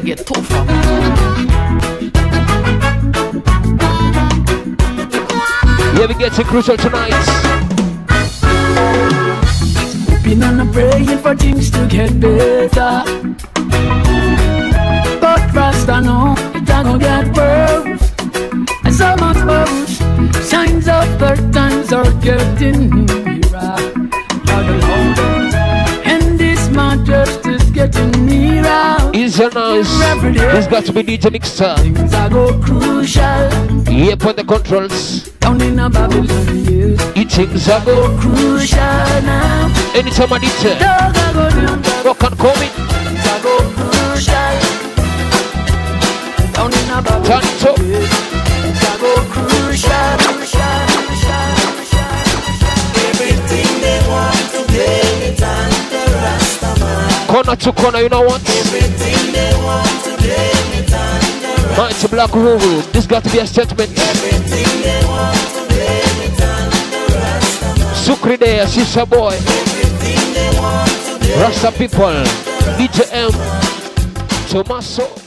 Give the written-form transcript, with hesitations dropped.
reggae tougher. Yeah, we get to Crucial tonight. Hoping and praying for things to get better. But Rasta know it a gonna get worse. And so much worse. Signs of third times are getting nearer. And this man just is getting nearer. Is a nice. There's got to be DJ Mixer. Things are go crucial. Yep, on the controls. Down in a Babylon, yes. Things are go crucial now. Anytime I need to. What can come in? Things are go crucial. Down in a Babylon. Turn it up. Things are go crucial. Everything they want to blame it on the Rastaman. Corner to corner, you know what? Everything they want to blame it on the Rastaman. Mighty Black Rule. This got to be a statement. Everything they want to blame it on the Rastaman. Sukri there, Shisha boy. Everything they want to blame Rasta people. DJ M. Tomaso.